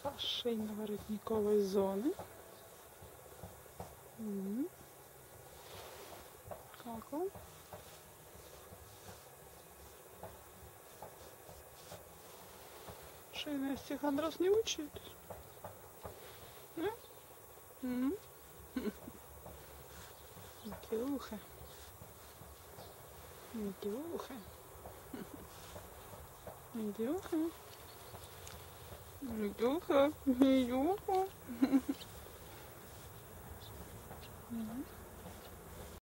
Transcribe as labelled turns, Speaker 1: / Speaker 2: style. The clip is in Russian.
Speaker 1: шийно-воротниковой зоны. Как он? Шейный остеохондроз не мучает? Микюха. Микюха. Микюха. Микюха. Микюха.